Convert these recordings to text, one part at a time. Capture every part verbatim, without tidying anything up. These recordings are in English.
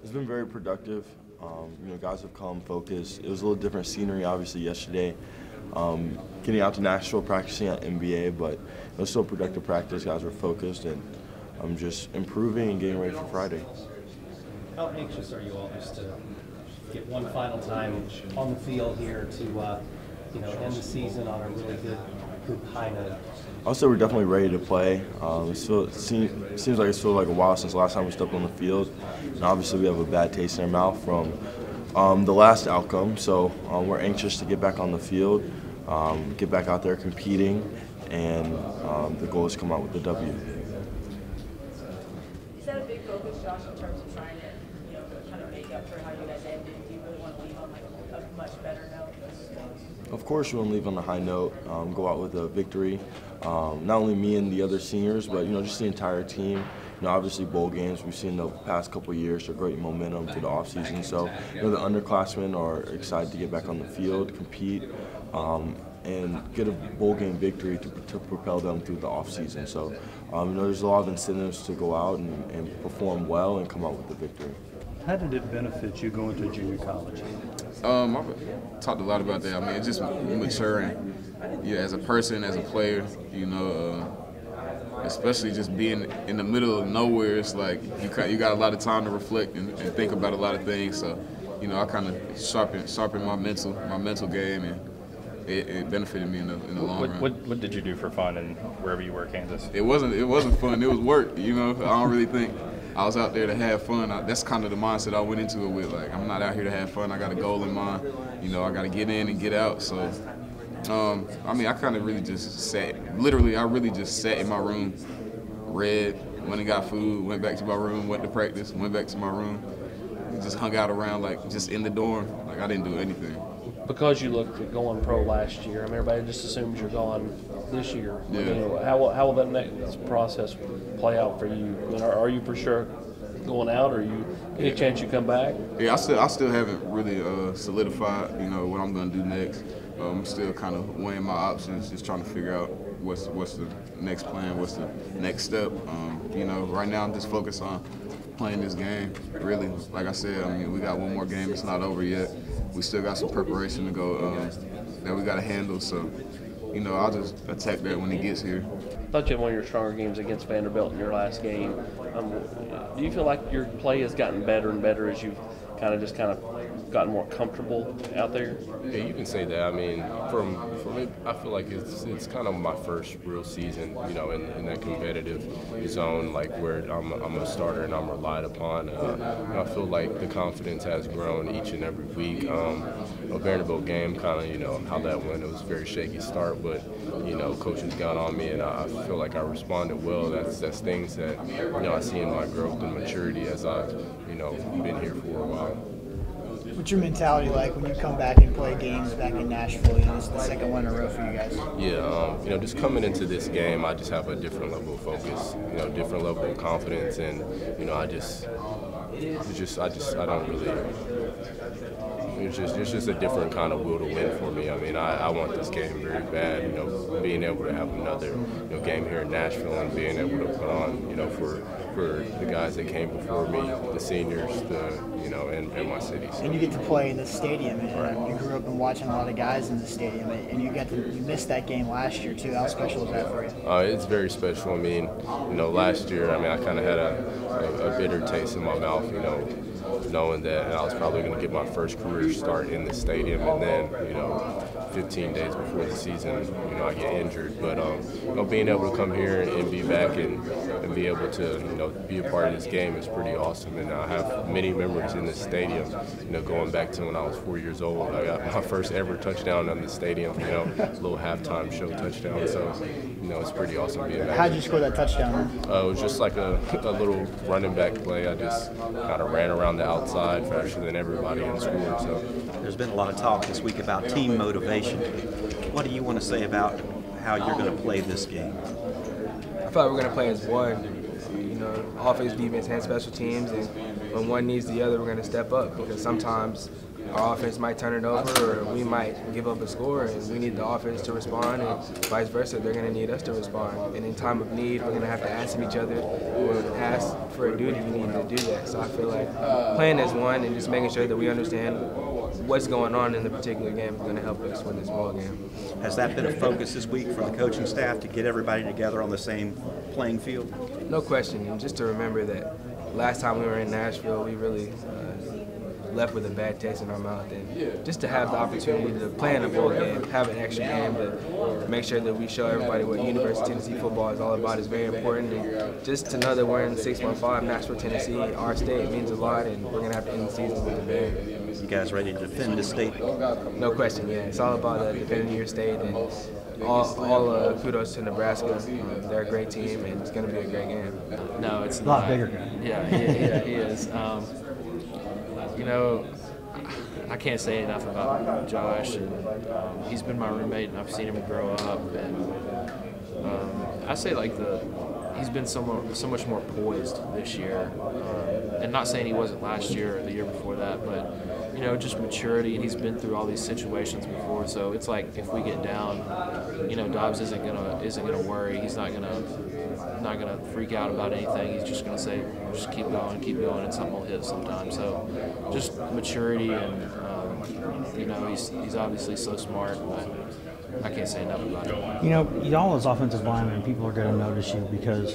It's been very productive. Um, you know, guys have come focused. It was a little different scenery, obviously, yesterday. Um, getting out to Nashville, practicing at N B A, but it was still productive practice. Guys were focused, and I'm just improving and getting ready for Friday. How anxious are you all just to get one final time on the field here to, uh, you know, end the season on a really good, good high note? Also, we're definitely ready to play. Um, it's feel, it seems, seems like it's feel like a while since the last time we stepped on the field. And obviously, we have a bad taste in our mouth from um, the last outcome. So um, we're anxious to get back on the field, um, get back out there competing, and um, the goal is to come out with the W. Is that a big focus, Josh, in terms of trying to, you know, kind of make up for how you guys ended? Do you really want to leave on like a much better note? Of course, we want to leave on a high note, um, go out with a victory. Um, not only me and the other seniors, but you know, just the entire team. You know, obviously bowl games we've seen the past couple of years are great momentum to the offseason. So, you know, the underclassmen are excited to get back on the field, compete, um, and get a bowl game victory to, to propel them through the offseason. So, um, you know, there's a lot of incentives to go out and, and perform well and come out with the victory. How did it benefit you going to junior college? Um, I've talked a lot about that. I mean, it's just maturing, yeah, as a person, as a player, you know, uh, especially just being in the middle of nowhere. It's like you got, you got a lot of time to reflect and, and think about a lot of things. So, you know, I kind of sharpened, sharpened my mental, my mental game, and it, it benefited me in the, in the long what, run. What, what did you do for fun and wherever you were, Kansas? It wasn't, it wasn't fun. It was work. You know, I don't really think I was out there to have fun. I, that's kind of the mindset I went into it with. Like, I'm not out here to have fun. I got a goal in mind. You know, I got to get in and get out. So, um, I mean, I kind of really just sat. Literally, I really just sat in my room, read, went and got food, went back to my room, went to practice, went back to my room, and just hung out around, like, just in the dorm. Like, I didn't do anything. Because you looked at going pro last year, I mean, everybody just assumes you're gone this year. Yeah. I mean, how, will, how will that next process play out for you? I mean, are, are you for sure going out, or you any yeah. chance you come back? Yeah, I still I still haven't really uh, solidified, you know, what I'm going to do next. Um, I'm still kind of weighing my options, just trying to figure out what's what's the next plan, what's the next step. Um, you know, right now I'm just focused on playing this game. Really, like I said, I mean, we got one more game. It's not over yet. We still got some preparation to go um, that we got to handle. So, you know, I'll just attack that when it gets here. I thought you had one of your stronger games against Vanderbilt in your last game. Um, do you feel like your play has gotten better and better as you've kind of just kind of gotten more comfortable out there? Yeah, you can say that. I mean, from from it, I feel like it's it's kind of my first real season, you know, in, in that competitive zone, like where I'm I'm a starter and I'm relied upon. Uh, and I feel like the confidence has grown each and every week. Um, a Vanderbilt game, kind of, you know, how that went. It was a very shaky start, but you know, coaches got on me, and I feel like I responded well. That's that's things that you know I see in my growth and maturity as I've you know been here for a while. What's your mentality like when you come back and play games back in Nashville? You know, it's the second one in a row for you guys. Yeah, um, you know, just coming into this game, I just have a different level of focus, you know, different level of confidence, and you know, I just, it's just, I just, I don't really. It's just, it's just a different kind of will to win for me. I mean, I, I want this game very bad. You know, being able to have another, you know, game here in Nashville and being able to put on, you know, for for the guys that came before me, the seniors, the you know, and, and my city. So. And you get to play in the stadium. And right. You grew up and watching a lot of guys in the stadium, and you got to you missed that game last year too. How special is that for you? Uh, it's very special. I mean, you know, last year, I mean, I kind of had a, a, a bitter taste in my mouth, you know, knowing that I was probably going to get my first career start in the stadium, and then, you know, fifteen days before the season, you know, I get injured. But, um, you know, being able to come here and, and be back and, and be able to, you know, be a part of this game is pretty awesome. And I have many memories in this stadium, you know, going back to when I was four years old. I got my first ever touchdown in the stadium, you know, a little halftime show touchdown. So, you know, it's pretty awesome being back. How did you score that touchdown? Uh, it was just like a, a little running back play. I just kind of ran around the outside faster than everybody and scored. So. There's been a lot of talk this week about team motivation. What do you want to say about how you're going to play this game? I feel like we're going to play as one, you know, offense, defense, and special teams, and when one needs the other, we're going to step up, because sometimes our offense might turn it over, or we might give up a score, and we need the offense to respond, and vice versa. They're going to need us to respond. And in time of need, we're going to have to ask each other, or ask for a duty. We need to do that. So I feel like playing as one and just making sure that we understand what's going on in the particular game is going to help us win this ball game. Has that been a focus this week for the coaching staff to get everybody together on the same playing field? No question, and just to remember that last time we were in Nashville, we really uh, left with a bad taste in our mouth, and just to have the opportunity to play in a bowl game, have an extra game to make sure that we show everybody what University of Tennessee football is all about is very important, and just to know that we're in six one five, Nashville, Tennessee, our state means a lot, and we're going to have to end the season with a bang. You guys ready to defend the state? No question, yeah. It's all about uh, defending your state, and all, all uh, kudos to Nebraska. Um, they're a great team, and it's going to be a great game. No, it's a lot not. bigger game. Yeah, he, yeah, he is. Um, you know, I can't say enough about Josh, and um, he's been my roommate, and I've seen him grow up, and um, I say like the he's been so much, so much more poised this year, um, and not saying he wasn't last year or the year before that, but you know, just maturity, and he's been through all these situations before. So it's like if we get down, you know, Dobbs isn't gonna isn't gonna worry. He's not gonna not gonna freak out about anything. He's just gonna say, just keep going, keep going, and something will hit sometime. So just maturity, and um, you know, he's he's obviously so smart, but I can't say enough about it. You know, y'all as offensive linemen, people are going to notice you because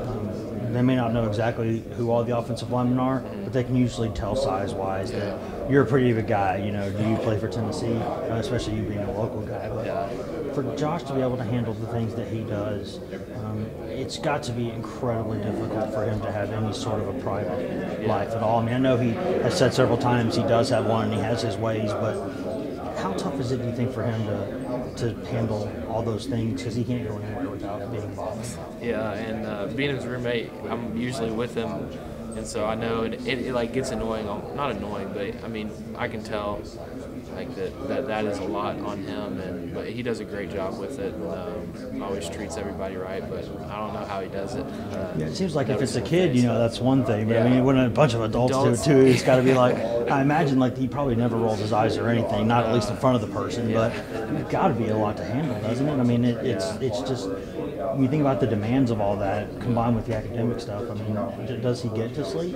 um, they may not know exactly who all the offensive linemen are, but they can usually tell size-wise that you're a pretty big guy. You know, do you play for Tennessee, uh, especially you being a local guy? But Yeah. for Josh to be able to handle the things that he does, um, it's got to be incredibly difficult for him to have any sort of a private life at all. I mean, I know he has said several times he does have one and he has his ways, but how tough is it, do you think, for him to to handle all those things, because he can't go anywhere without being involved? Yeah, and uh, being his roommate, I'm usually with him, and so I know it, it, it like gets annoying. Not annoying, but I mean, I can tell like that that, that is a lot on him, and but he does a great job with it, and um, always treats everybody right. But I don't know how he does it. Uh, Yeah, it seems like if it's a kid, you know, that's one thing. But Yeah. I mean, when a bunch of adults, Adults. do it too, it's got to be like, I imagine like he probably never rolls his eyes or anything, not at least in front of the person, Yeah. but it's got to be a lot to handle, doesn't it? I mean, it, it's Yeah. it's just, when you think about the demands of all that combined with the academic stuff, I mean, d- does he get to sleep?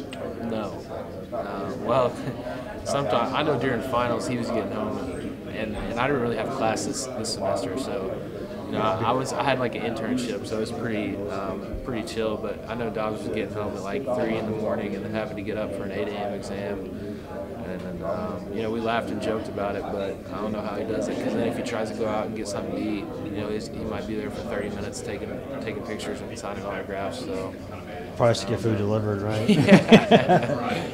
No. Uh, well, sometimes I know during finals he was getting home, and, and I didn't really have class this, this semester, so you know I, I was I had like an internship, so it was pretty um, pretty chill. But I know Dobbs was getting home at like three in the morning and then having to get up for an eight a.m. exam. And then, um, you know, we laughed and joked about it, but I don't know how he does it. Because then if he tries to go out and get something to eat, you know, he's, he might be there for thirty minutes taking taking pictures and signing autographs. So Probably has to get food delivered, right? yeah.